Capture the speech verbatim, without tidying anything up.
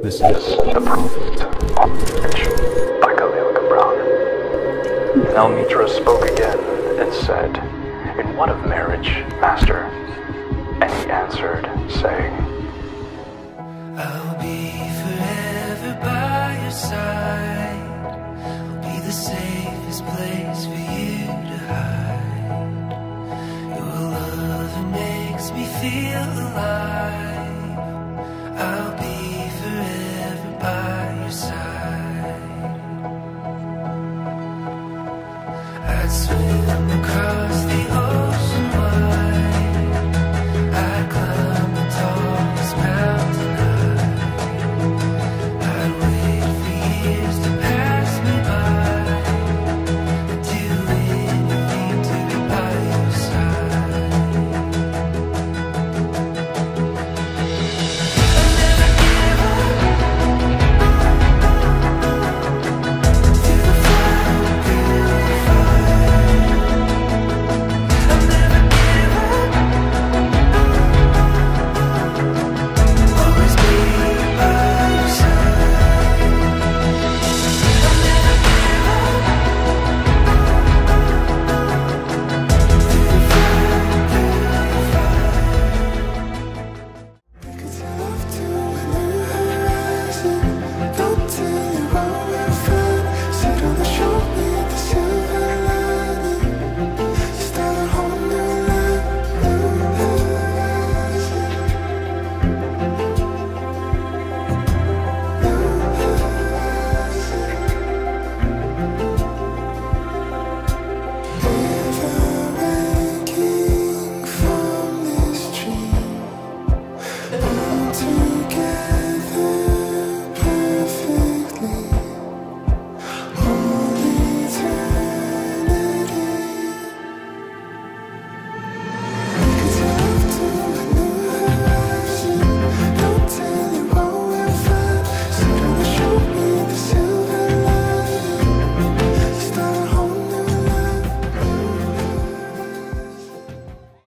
This is The Prophet on Pitch by Khalil Gibran. Now Mitra spoke again and said, "In what of marriage, Master?" And he answered, saying, I'll be forever by your side. I'll be the safest place for you to hide. Your love makes me feel alive.